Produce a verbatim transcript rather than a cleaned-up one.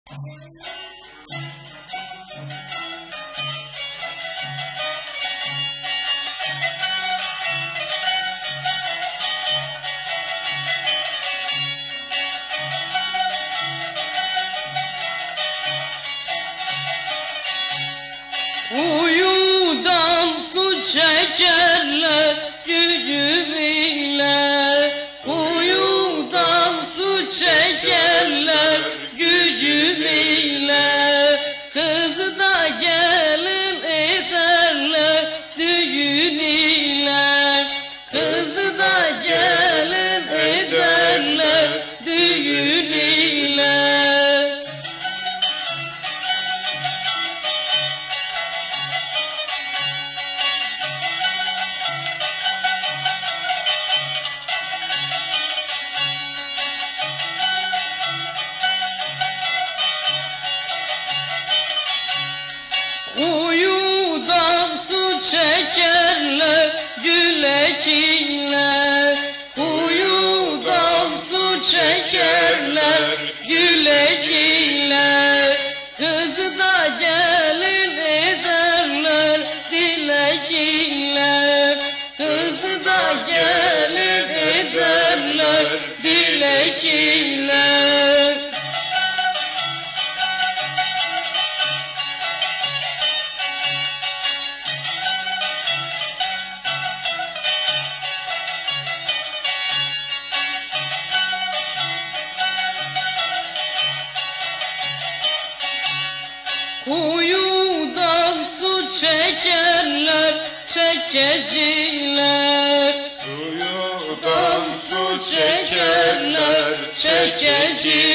Kuyudan su çekerler gücüyle, kuyudan su çekerler gücüyle, kızı da gelin ederler düğün ile, kızı da gelin ederler düğün ile. Kuyudan su çekerler gülekler, kuyudan su çekerler gülekler, kızı da gelin ederler dilekler, kızı da gelin ederler dilekler. Kuyudan su çekerler çekeciler, kuyudan su çekerler çekeciler,